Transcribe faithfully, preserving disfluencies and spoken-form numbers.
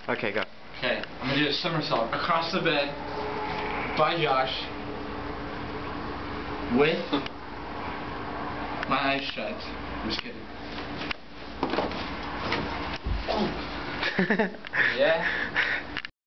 Okay, go. Okay, I'm gonna do a somersault across the bed by Josh with my eyes shut. Just kidding. Yeah.